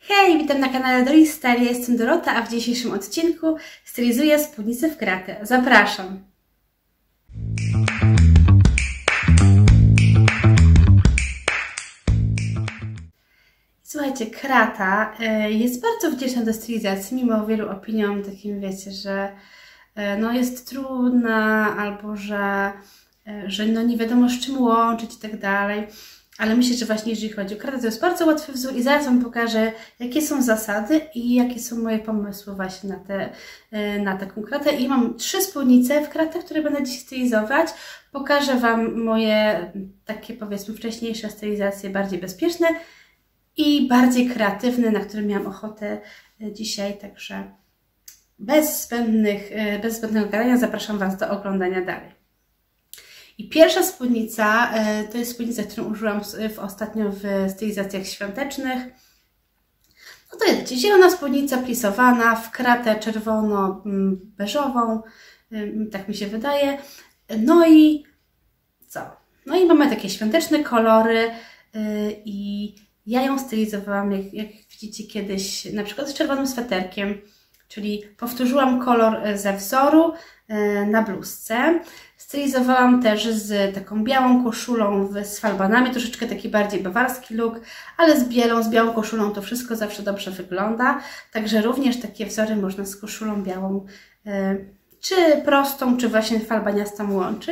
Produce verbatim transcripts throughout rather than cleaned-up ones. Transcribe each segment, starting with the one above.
Hej, witam na kanale Doris Style, ja jestem Dorota, a w dzisiejszym odcinku stylizuję spódnicę w kratę. Zapraszam! Słuchajcie, krata jest bardzo wdzięczna do stylizacji, mimo wielu opiniom takim, wiecie, że no jest trudna albo że, że no nie wiadomo z czym łączyć i tak dalej. Ale myślę, że właśnie jeżeli chodzi o kratę, to jest bardzo łatwy wzór i zaraz Wam pokażę, jakie są zasady i jakie są moje pomysły właśnie na, te, na taką kratę. I mam trzy spódnice w kratę, które będę dziś stylizować. Pokażę Wam moje takie, powiedzmy, wcześniejsze stylizacje, bardziej bezpieczne i bardziej kreatywne, na które miałam ochotę dzisiaj. Także bez zbędnych, bez zbędnego gadania zapraszam Was do oglądania dalej. I pierwsza spódnica to jest spódnica, którą użyłam w, ostatnio w stylizacjach świątecznych. No to jest zielona spódnica plisowana w kratę czerwono-beżową, tak mi się wydaje. No i co? No i mamy takie świąteczne kolory i ja ją stylizowałam, jak, jak widzicie kiedyś, na przykład z czerwonym sweterkiem, czyli powtórzyłam kolor ze wzoru na bluzce. Stylizowałam też z taką białą koszulą z falbanami, troszeczkę taki bardziej bawarski look, ale z bielą, z białą koszulą to wszystko zawsze dobrze wygląda. Także również takie wzory można z koszulą białą, czy prostą, czy właśnie falbaniastą łączyć.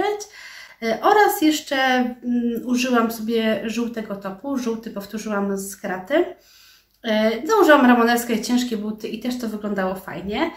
Oraz jeszcze użyłam sobie żółtego topu, żółty powtórzyłam z kraty. Założyłam ramoneskie ciężkie buty i też to wyglądało fajnie.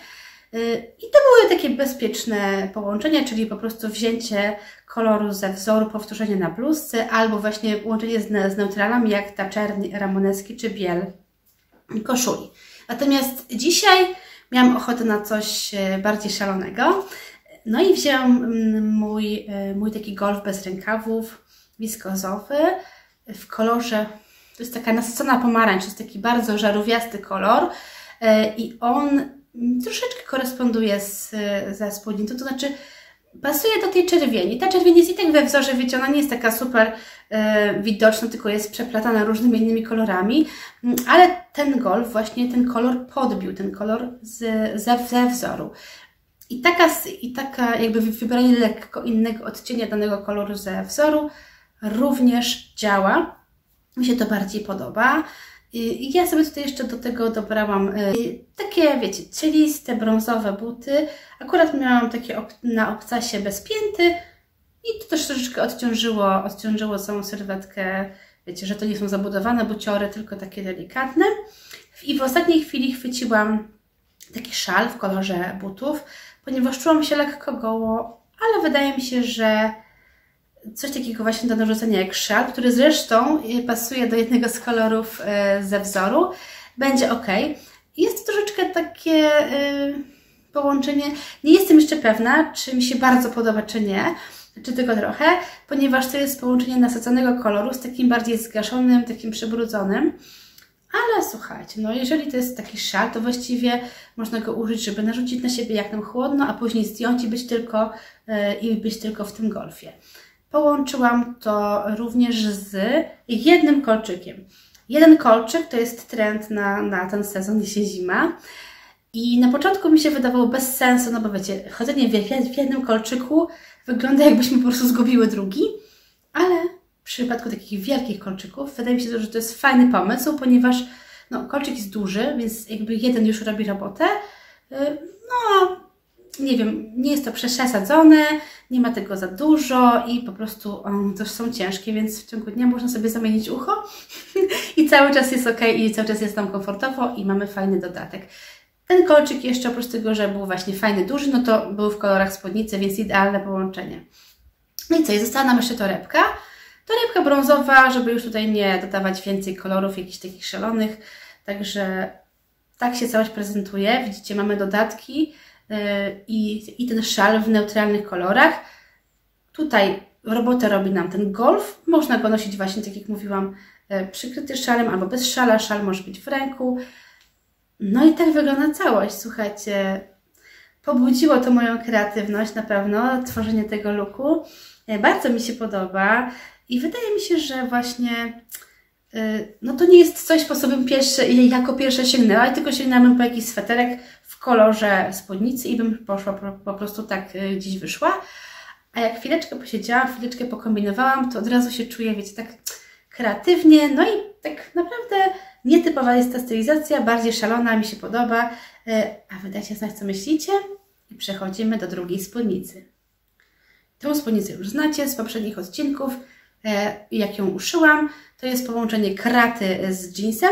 I to były takie bezpieczne połączenia, czyli po prostu wzięcie koloru ze wzoru, powtórzenie na bluzce, albo właśnie łączenie z, z neutralami, jak ta czerń ramoneski czy biel koszuli. Natomiast dzisiaj miałam ochotę na coś bardziej szalonego. No i wzięłam mój, mój taki golf bez rękawów, wiskozowy, w kolorze, to jest taka nasycona pomarańcz, to jest taki bardzo żarówiasty kolor i on troszeczkę koresponduje z, ze spódnicą, to znaczy pasuje do tej czerwieni. Ta czerwień jest i tak we wzorze, wiecie, ona nie jest taka super e, widoczna, tylko jest przeplatana różnymi innymi kolorami, ale ten golf właśnie ten kolor podbił, ten kolor z, ze, ze wzoru. I taka, I taka jakby wybranie lekko innego odcienia danego koloru ze wzoru również działa. Mi się to bardziej podoba. I ja sobie tutaj jeszcze do tego dobrałam takie, wiecie, cieliste, brązowe buty. Akurat miałam takie na obcasie bez pięty i to też troszeczkę odciążyło, odciążyło całą sylwetkę. Wiecie, że to nie są zabudowane buciory, tylko takie delikatne. I w ostatniej chwili chwyciłam taki szal w kolorze butów, ponieważ czułam się lekko goło, ale wydaje mi się, że coś takiego właśnie do narzucenia jak szal, który zresztą pasuje do jednego z kolorów ze wzoru, będzie ok. Jest troszeczkę takie yy, połączenie, nie jestem jeszcze pewna, czy mi się bardzo podoba, czy nie, czy tylko trochę, ponieważ to jest połączenie nasyconego koloru z takim bardziej zgaszonym, takim przybrudzonym. Ale słuchajcie, no jeżeli to jest taki szal, to właściwie można go użyć, żeby narzucić na siebie jak nam chłodno, a później zdjąć i być tylko, yy, i być tylko w tym golfie. Połączyłam to również z jednym kolczykiem. Jeden kolczyk to jest trend na, na ten sezon, jesień-zima. I na początku mi się wydawało bez sensu, no bo wiecie, chodzenie w, w jednym kolczyku wygląda jakbyśmy po prostu zgubiły drugi. Ale w przypadku takich wielkich kolczyków wydaje mi się, że to jest fajny pomysł, ponieważ no, kolczyk jest duży, więc jakby jeden już robi robotę. No, nie wiem, nie jest to przesadzone, nie ma tego za dużo i po prostu um, też są ciężkie, więc w ciągu dnia można sobie zamienić ucho i cały czas jest ok i cały czas jest tam komfortowo i mamy fajny dodatek. Ten kolczyk jeszcze oprócz tego, że był właśnie fajny, duży, no to był w kolorach spódnicy, więc idealne połączenie. No i co, i została nam jeszcze torebka. Torebka brązowa, żeby już tutaj nie dodawać więcej kolorów jakichś takich szalonych, także tak się całość prezentuje. Widzicie, mamy dodatki I, i ten szal w neutralnych kolorach. Tutaj robotę robi nam ten golf. Można go nosić właśnie, tak jak mówiłam, przykryty szalem albo bez szala. Szal może być w ręku. No i tak wygląda całość. Słuchajcie, pobudziło to moją kreatywność na pewno, tworzenie tego looku. Bardzo mi się podoba i wydaje mi się, że właśnie no to nie jest coś, po co bym pierwsze, jako pierwsze sięgnęła, tylko sięgnęłam po jakiś sweterek w kolorze spódnicy i bym poszła, po, po prostu tak gdzieś wyszła. A jak chwileczkę posiedziałam, chwileczkę pokombinowałam, to od razu się czuję, wiecie, tak kreatywnie, no i tak naprawdę nietypowa jest ta stylizacja, bardziej szalona, mi się podoba. A wy dajcie znać, co myślicie i przechodzimy do drugiej spódnicy. Tę spódnicę już znacie z poprzednich odcinków, jak ją uszyłam. To jest połączenie kraty z jeansem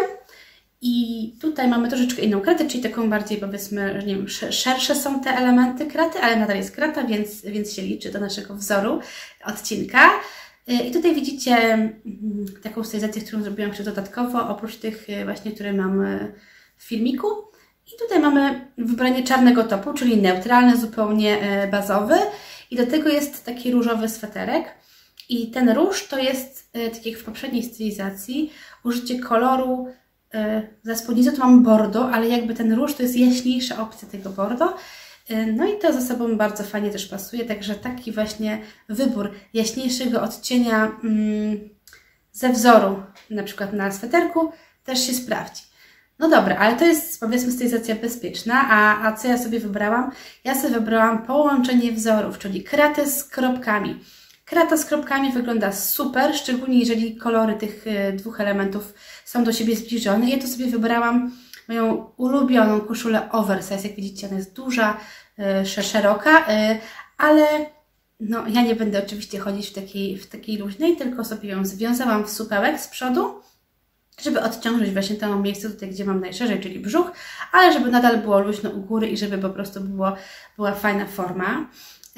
i tutaj mamy troszeczkę inną kratę, czyli taką bardziej, powiedzmy, nie wiem, szersze są te elementy kraty, ale nadal jest krata, więc, więc się liczy do naszego wzoru odcinka. I tutaj widzicie taką stylizację, którą zrobiłam jeszcze dodatkowo, oprócz tych właśnie, które mam w filmiku. I tutaj mamy wybranie czarnego topu, czyli neutralny, zupełnie bazowy. I do tego jest taki różowy sweterek. I ten róż to jest, tak jak w poprzedniej stylizacji, użycie koloru, za spódnicą to mam bordo, ale jakby ten róż to jest jaśniejsza opcja tego bordo. No i to ze sobą bardzo fajnie też pasuje, także taki właśnie wybór jaśniejszego odcienia mm, ze wzoru, na przykład na sweterku, też się sprawdzi. No dobra, ale to jest, powiedzmy, stylizacja bezpieczna, a, a co ja sobie wybrałam? Ja sobie wybrałam połączenie wzorów, czyli kratę z kropkami. Krata z kropkami wygląda super, szczególnie jeżeli kolory tych dwóch elementów są do siebie zbliżone. Ja tu sobie wybrałam moją ulubioną koszulę oversize. Jak widzicie, ona jest duża, szeroka, ale no, ja nie będę oczywiście chodzić w takiej, w takiej luźnej, tylko sobie ją związałam w supełek z przodu, żeby odciążyć właśnie to miejsce tutaj, gdzie mam najszerzej, czyli brzuch, ale żeby nadal było luźno u góry i żeby po prostu było, była fajna forma.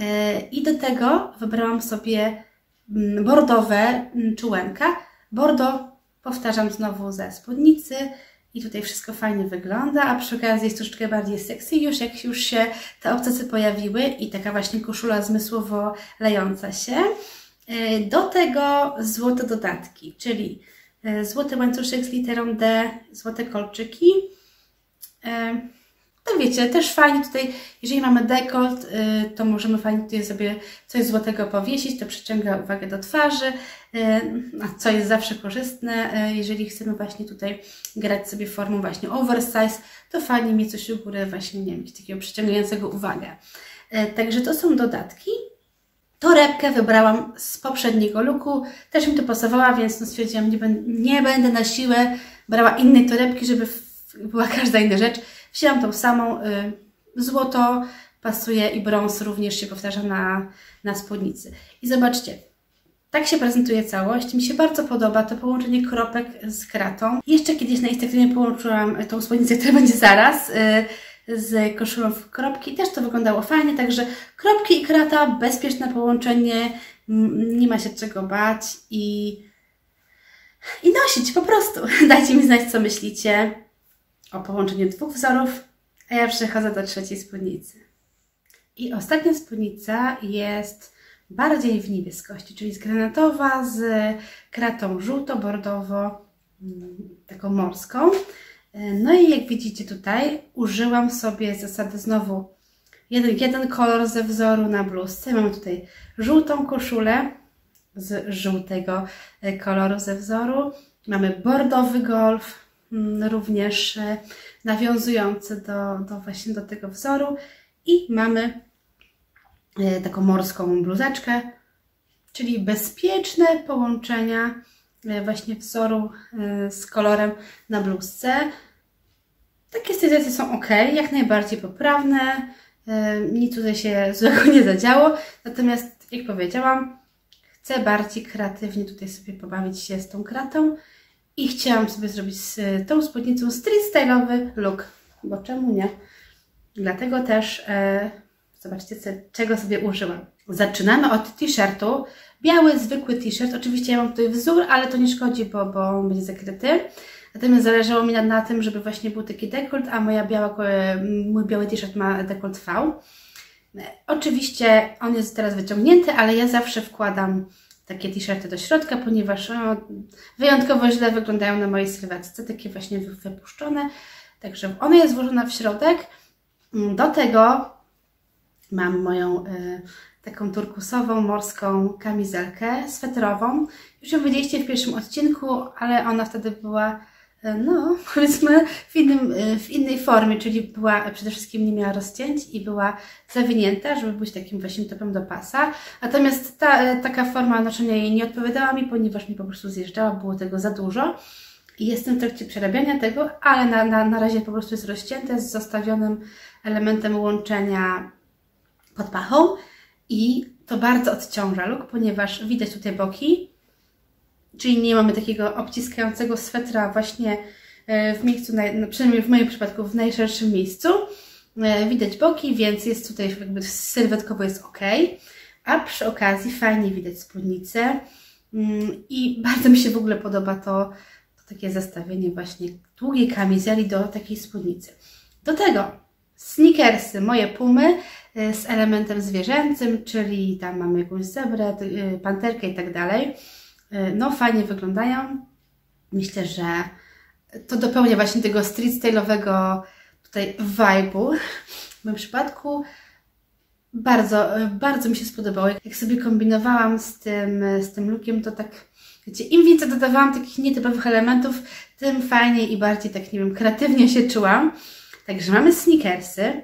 I do tego wybrałam sobie bordowe czułenka. Bordo, powtarzam znowu, ze spódnicy i tutaj wszystko fajnie wygląda, a przy okazji jest troszeczkę bardziej sexy już, jak już się te obcasy pojawiły i taka właśnie koszula zmysłowo lejąca się. Do tego złote dodatki, czyli złoty łańcuszek z literą D, złote kolczyki. To wiecie, też fajnie tutaj, jeżeli mamy dekolt, to możemy fajnie tutaj sobie coś złotego powiesić, to przyciąga uwagę do twarzy, a co jest zawsze korzystne, jeżeli chcemy właśnie tutaj grać sobie formą właśnie oversize, to fajnie mieć coś u góry właśnie, nie wiem, takiego przyciągającego uwagę. Także to są dodatki. Torebkę wybrałam z poprzedniego looku, też mi to pasowała, więc no stwierdziłam, nie, będę, nie będę na siłę brała innej torebki, żeby była każda inna rzecz. Wzięłam tą samą, y, złoto pasuje i brąz również się powtarza na, na spódnicy. I zobaczcie, tak się prezentuje całość. Mi się bardzo podoba to połączenie kropek z kratą. Jeszcze kiedyś na Instagramie połączyłam tą spódnicę, która będzie zaraz, y, z koszulą w kropki. Też to wyglądało fajnie, także kropki i krata, bezpieczne połączenie, nie ma się czego bać i, i nosić po prostu. Dajcie mi znać, co myślicie o połączeniu dwóch wzorów, a ja przechodzę do trzeciej spódnicy. I ostatnia spódnica jest bardziej w niebieskości, czyli jest granatowa z kratą żółto-bordowo, taką morską. No i jak widzicie tutaj, użyłam sobie zasady znowu jeden, jeden kolor ze wzoru na bluzce. Mamy tutaj żółtą koszulę z żółtego koloru ze wzoru. Mamy bordowy golf, również nawiązujący do, do właśnie do tego wzoru i mamy taką morską bluzeczkę, czyli bezpieczne połączenia właśnie wzoru z kolorem na bluzce. Takie stylizacje są ok, jak najbardziej poprawne, nic tutaj się złego nie zadziało, natomiast jak powiedziałam, chcę bardziej kreatywnie tutaj sobie pobawić się z tą kratą i chciałam sobie zrobić z tą spódnicą street style'owy look, bo czemu nie? Dlatego też e, zobaczcie, co, czego sobie użyłam. Zaczynamy od t-shirtu. Biały, zwykły t-shirt. Oczywiście ja mam tutaj wzór, ale to nie szkodzi, bo, bo on będzie zakryty. Natomiast zależało mi na, na tym, żeby właśnie był taki dekolt, a moja biała, mój biały t-shirt ma dekolt V. Oczywiście on jest teraz wyciągnięty, ale ja zawsze wkładam takie t-shirty do środka, ponieważ no, wyjątkowo źle wyglądają na mojej sylwetce, takie właśnie wypuszczone. Także ona jest włożona w środek. Do tego mam moją y, taką turkusową, morską kamizelkę sweterową. Już ją widzieliście w pierwszym odcinku, ale ona wtedy była, no powiedzmy, w, innym, w innej formie, czyli była, przede wszystkim nie miała rozcięć i była zawinięta, żeby być takim właśnie topem do pasa. Natomiast ta, taka forma noszenia jej nie odpowiadała mi, ponieważ mi po prostu zjeżdżała, było tego za dużo. I jestem w trakcie przerabiania tego, ale na, na, na razie po prostu jest rozcięte z zostawionym elementem łączenia pod pachą i to bardzo odciąża look, ponieważ widać tutaj boki, czyli nie mamy takiego obciskającego swetra właśnie w miejscu, no przynajmniej w moim przypadku w najszerszym miejscu. Widać boki, więc jest tutaj jakby sylwetkowo jest ok, a przy okazji fajnie widać spódnicę i bardzo mi się w ogóle podoba to, takie zestawienie właśnie długiej kamizeli do takiej spódnicy. Do tego sneakersy, moje pumy z elementem zwierzęcym, czyli tam mamy jakąś zebrę, panterkę i tak dalej. No fajnie wyglądają. Myślę, że to dopełnia właśnie tego street style'owego tutaj vibe'u. W moim przypadku bardzo, bardzo mi się spodobało. Jak sobie kombinowałam z tym, z tym lookiem, to tak wiecie, im więcej dodawałam takich nietypowych elementów, tym fajniej i bardziej tak, nie wiem, kreatywnie się czułam. Także mamy sneakersy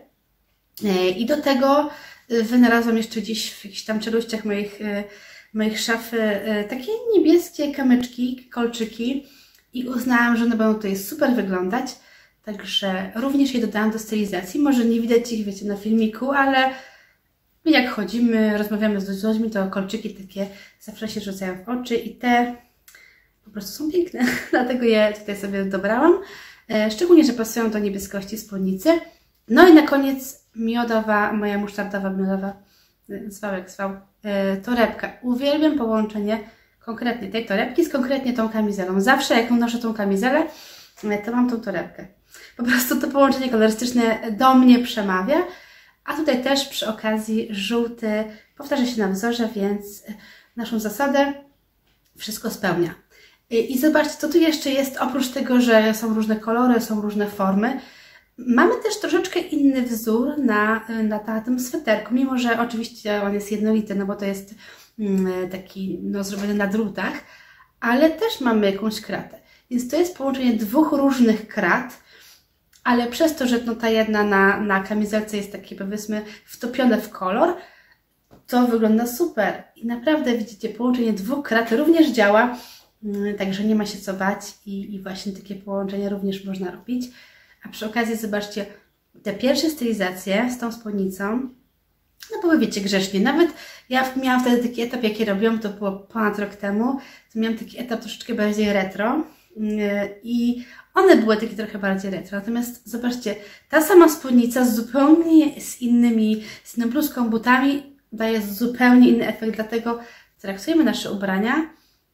i do tego wynalazłam jeszcze gdzieś w jakichś tam czeluściach moich, moich szafy takie niebieskie kamyczki, kolczyki i uznałam, że one będą tutaj super wyglądać. Także również je dodałam do stylizacji. Może nie widać ich, wiecie, na filmiku, ale jak chodzimy, rozmawiamy z ludźmi, to kolczyki takie zawsze się rzucają w oczy i te po prostu są piękne. Dlatego je tutaj sobie dobrałam. Szczególnie, że pasują do niebieskości spódnicy. No i na koniec miodowa, moja musztardowa, miodowa, zwał jak zwał, torebka. Uwielbiam połączenie konkretnie tej torebki z konkretnie tą kamizelą. Zawsze jak noszę tą kamizelę, to mam tą torebkę. Po prostu to połączenie kolorystyczne do mnie przemawia. A tutaj też przy okazji żółty powtarza się na wzorze, więc naszą zasadę wszystko spełnia. I zobaczcie, co tu jeszcze jest, oprócz tego, że są różne kolory, są różne formy. Mamy też troszeczkę inny wzór na, na, na tym sweterku, mimo że oczywiście on jest jednolity, no bo to jest taki no, zrobiony na drutach, ale też mamy jakąś kratę. Więc to jest połączenie dwóch różnych krat, ale przez to, że no, ta jedna na, na kamizelce jest takie, powiedzmy, wtopione w kolor, to wygląda super. I naprawdę widzicie, połączenie dwóch krat również działa, także nie ma się co bać i, i właśnie takie połączenia również można robić. A przy okazji zobaczcie, te pierwsze stylizacje z tą spódnicą, no były, wiecie, grzecznie. Nawet ja miałam wtedy taki etap, jaki robiłam, to było ponad rok temu, to miałam taki etap troszeczkę bardziej retro i one były takie trochę bardziej retro. Natomiast zobaczcie, ta sama spódnica z zupełnie z innymi, z inną bluzką, butami daje zupełnie inny efekt, dlatego traktujemy nasze ubrania,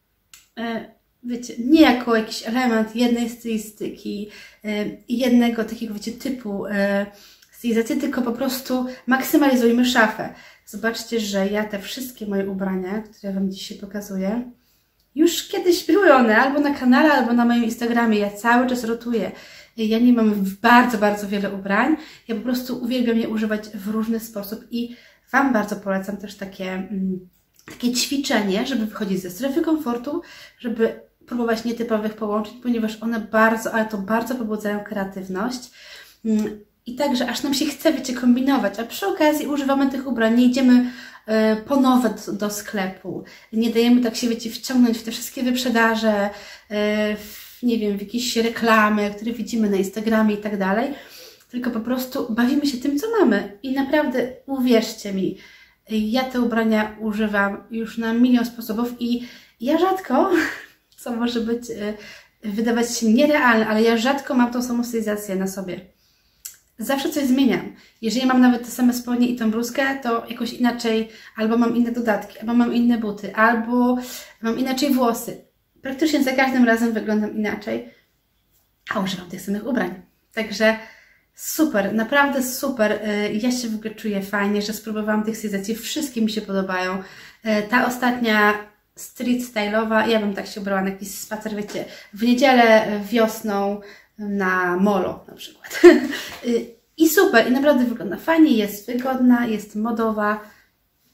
wiecie, nie jako jakiś element jednej stylistyki i jednego takiego, wiecie, typu stylizacji, tylko po prostu maksymalizujmy szafę. Zobaczcie, że ja te wszystkie moje ubrania, które Wam dzisiaj pokazuję, już kiedyś były one albo na kanale, albo na moim Instagramie. Ja cały czas rotuję. Ja nie mam bardzo, bardzo wiele ubrań. Ja po prostu uwielbiam je używać w różny sposób i Wam bardzo polecam też takie, takie ćwiczenie, żeby wychodzić ze strefy komfortu, żeby próbować nietypowych połączeń, ponieważ one bardzo, ale to bardzo pobudzają kreatywność. I także aż nam się chce, wiecie, kombinować, a przy okazji używamy tych ubrań, nie idziemy y, po nowe do, do sklepu, nie dajemy tak się, wiecie, wciągnąć w te wszystkie wyprzedaże, y, w, nie wiem, w jakieś reklamy, które widzimy na Instagramie i tak dalej, tylko po prostu bawimy się tym, co mamy. I naprawdę, uwierzcie mi, ja te ubrania używam już na milion sposobów i ja rzadko, co może być, y, wydawać się nierealne, ale ja rzadko mam tą samą stylizację na sobie. Zawsze coś zmieniam. Jeżeli mam nawet te same spodnie i tą bluzkę, to jakoś inaczej, albo mam inne dodatki, albo mam inne buty, albo mam inaczej włosy. Praktycznie za każdym razem wyglądam inaczej, a używam tych samych ubrań. Także super, naprawdę super. Ja się w ogóle czuję fajnie, że spróbowałam tych stylizacji. Wszystkie mi się podobają. Ta ostatnia street style'owa, ja bym tak się ubrała na jakiś spacer, wiecie, w niedzielę, wiosną, na molo na przykład. I super, i naprawdę wygląda fajnie, jest wygodna, jest modowa.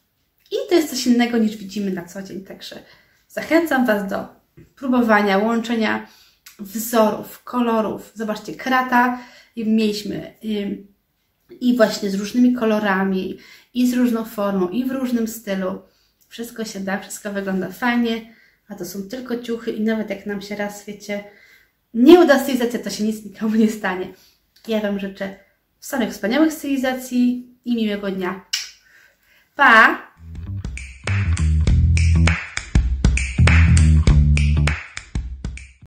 I to jest coś innego niż widzimy na co dzień. Także zachęcam Was do próbowania, łączenia wzorów, kolorów. Zobaczcie, krata mieliśmy i właśnie z różnymi kolorami, i z różną formą, i w różnym stylu. Wszystko się da, wszystko wygląda fajnie, a to są tylko ciuchy i nawet jak nam się raz, wiecie, nie uda stylizacja, to się nic nikomu nie stanie. Ja Wam życzę samych wspaniałych stylizacji i miłego dnia. Pa!